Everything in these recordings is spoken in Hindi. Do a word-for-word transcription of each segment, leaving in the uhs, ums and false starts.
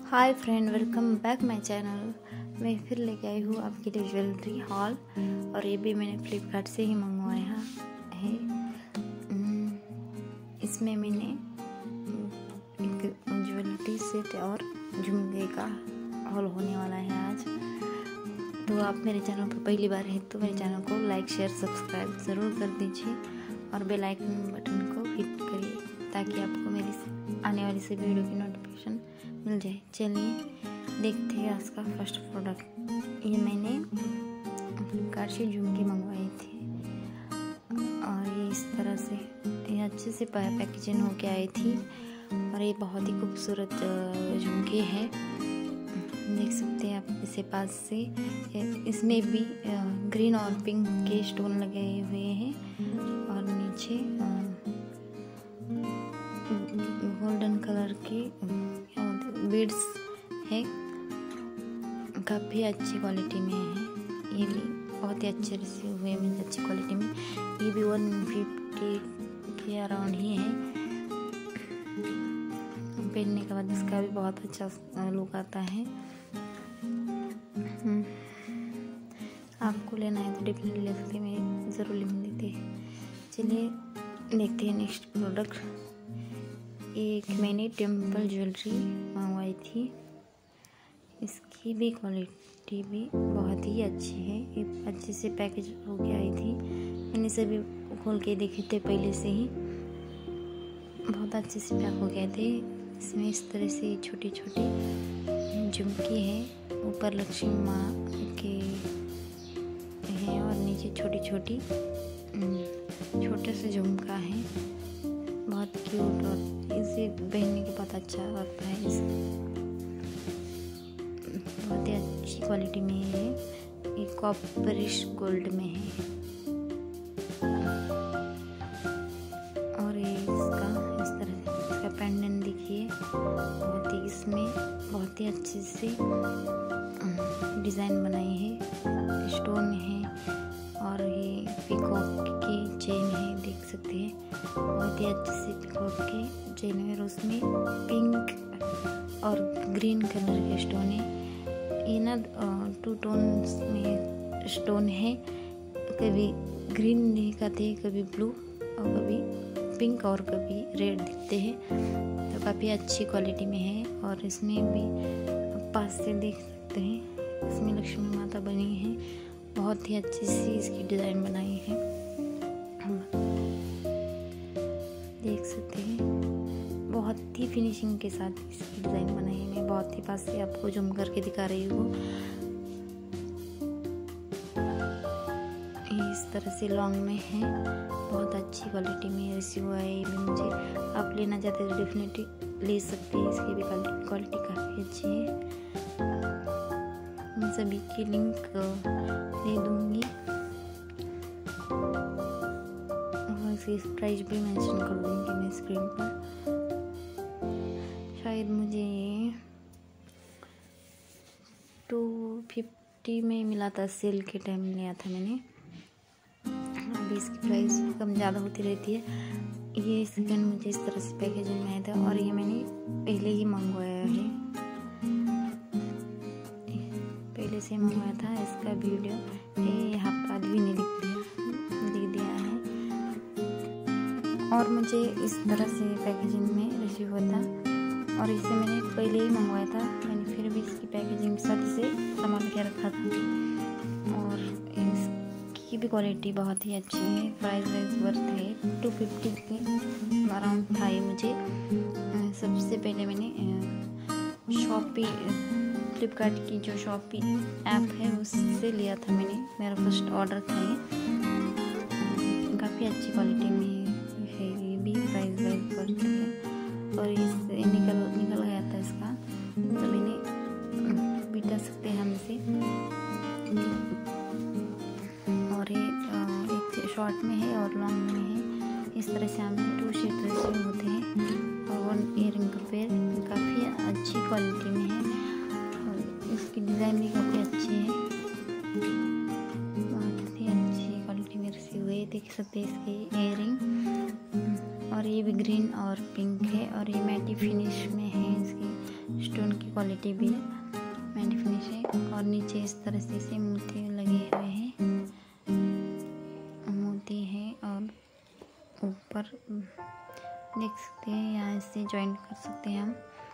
Hi friend, welcome back my channel. मैं फिर लेके आई हूँ आपके लिए ज्वेलरी हॉल, और ये भी मैंने फ्लिपकार्ट से ही मंगवाया है। इसमें मैंने एक ज्वेलरी सेट और झुमके का हॉल होने वाला है आज। तो आप मेरे चैनल पर पहली बार हैं तो मेरे चैनल को लाइक शेयर सब्सक्राइब ज़रूर कर दीजिए और बेल आइकन बटन को हिट करिए ताकि आपको मेरी आने वाली सभी वीडियो की नोटिफिकेशन मिल जाए। चलिए देखते हैं आज का फर्स्ट प्रोडक्ट। ये मैंने फ्लिपकार्ट से झुमके मंगवाई थी और ये इस तरह से ये अच्छे से पैकेजिंग होके आई थी और ये बहुत ही खूबसूरत झुमके हैं। देख सकते हैं आप इसे पास से। इसमें भी ग्रीन और पिंक के स्टोन लगे हुए हैं और नीचे गोल्डन कलर के बीड्स है। काफ़ी अच्छी क्वालिटी में है। ये भी बहुत ही अच्छे रिसीव हुए में अच्छी क्वालिटी में। ये भी वन फिफ्टी के अराउंड ही है। पहनने के बाद इसका भी बहुत अच्छा लुक आता है। आपको लेना है तो डेफिनेटली ले सकते हैं, मैं ज़रूर लिंक देते हैं। चलिए देखते हैं नेक्स्ट प्रोडक्ट। एक मैंने टेम्पल ज्वेलरी मंगवाई थी। इसकी भी क्वालिटी भी बहुत ही अच्छी है। ये अच्छे से पैकेज होके आई थी। मैंने सभी खोल के देखे थे पहले से ही, बहुत अच्छे से पैक हो गए थे। इसमें इस तरह से छोटी छोटी झुमकी है। ऊपर लक्ष्मी माँ के हैं और नीचे छोटी छोटी छोटे से झुमका है। बहुत क्यूट और इसे पहनने के बाद अच्छा लगता है। इस बहुत ही अच्छी क्वालिटी में है। ये कॉपरिश गोल्ड में है और ये इसका इस तरह इसका पेंडेंट देखिए। बहुत ही इसमें बहुत ही अच्छे से डिज़ाइन बनाई है। स्टोन है और ये पीकॉक की चेन है, देख सकते हैं। बहुत ही अच्छे से पीकॉक के चेन है और उसमें पिंक और ग्रीन कलर के स्टोन है। ये ना टू टोन्स में स्टोन है। कभी ग्रीन दिखाते हैं, कभी ब्लू और कभी पिंक और कभी रेड दिखते हैं। तो काफ़ी अच्छी क्वालिटी में है और इसमें भी पास से देख सकते हैं। इसमें लक्ष्मी माता बनी है। बहुत ही अच्छी सी इसकी डिज़ाइन बनाई है, देख सकते हैं। बहुत ही फिनिशिंग के साथ इसकी डिज़ाइन बनाई है। मैं बहुत ही पास से आपको जूम करके दिखा रही हूँ। इस तरह से लॉन्ग में है। बहुत अच्छी क्वालिटी में रिसीव हुआ है। ये भी मुझे आप लेना चाहते हैं तो डेफिनेटली ले सकते हैं। इसकी भी क्वालिटी काफ़ी अच्छी है। मैं सभी की लिंक दे दूँगी और इसकी प्राइस भी मेंशन कर दूँगी मैं स्क्रीन पर। शायद मुझे टू फिफ्टी में मिला था, सेल के टाइम लिया था मैंने। अभी इसकी प्राइस कम ज़्यादा होती रहती है। ये सेकंड मुझे इस तरह से पैकेजिंग में आया था और ये मैंने पहले ही मंगवाया है, पहले से मंगवाया था। इसका वीडियो ये यहाँ पर आज भी नहीं दिख दिया दिख दिया है। और मुझे इस तरह से पैकेजिंग में रिसीव हुआ था और इसे मैंने पहले ही मंगवाया था। मैंने फिर भी इसकी पैकेजिंग के साथ इसे संभाल के रखा था और इसकी भी क्वालिटी बहुत ही अच्छी है। प्राइस वाइज वर्थ है। टू फिफ्टी के अराउंड था ये मुझे। सबसे पहले मैंने शॉपी फ्लिपकार्ट की जो शॉपी ऐप है उससे लिया था मैंने। मेरा फर्स्ट ऑर्डर था ये। काफ़ी अच्छी क्वालिटी में है। ये भी प्राइस वाइज वर्थ है और इससे निकल निकल गया था इसका, तो मैंने बिटा सकते हैं हम इसे। और ये एक शॉर्ट में है और लॉन्ग में है। इस तरह से हमें टू शेड रिसीव होते हैं और वन ईयरिंग का पेयर काफ़ी अच्छी क्वालिटी में है। इसकी डिज़ाइन भी काफ़ी अच्छी है। बहुत ही अच्छी क्वालिटी में रिसीव हुई है, देख सकते हैं इसकी इयरिंग। और ये भी ग्रीन और पिंक है और ये मैटी फिनिश में है। इसकी स्टोन की क्वालिटी भी है, मैट फिनिश है। और नीचे इस तरह से से मोती लगे हुए हैं, मोती है। और ऊपर देख सकते हैं, यहाँ से जॉइंट कर सकते हैं हम।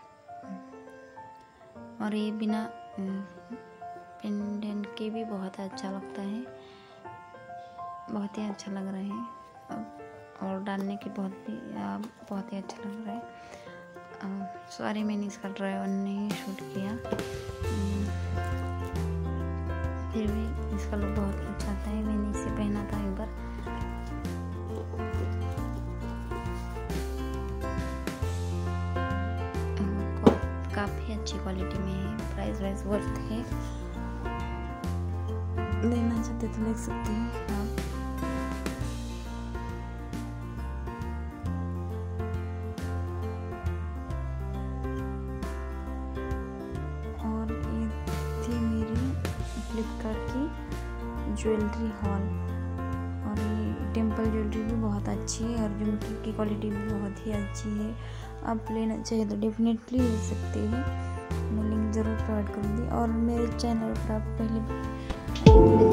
और ये बिना पेंडेंट के भी बहुत अच्छा लगता है, बहुत ही अच्छा लग रहा है। और डालने के बहुत भी बहुत ही अच्छा लग रहा है। सॉरी मैंने इसका ड्राई नहीं शूट किया, फिर भी इसका लुक बहुत अच्छा आता है। मैंने इसे पहना था एक बार, काफ़ी अच्छी क्वालिटी में है, प्राइस वाइज वर्थ है, लेना चाहते तो ले सकते हैं आप। और ये थी मेरी फ्लिपकार्ट की ज्वेलरी हॉल। और ये टेम्पल ज्वेलरी भी बहुत अच्छी है और झुमकी की क्वालिटी भी बहुत ही अच्छी है। आप लेना चाहिए तो डेफिनेटली ले सकते हैं, मैं लिंक ज़रूर प्रोवाइड करूँगी। और मेरे चैनल पर आप पहले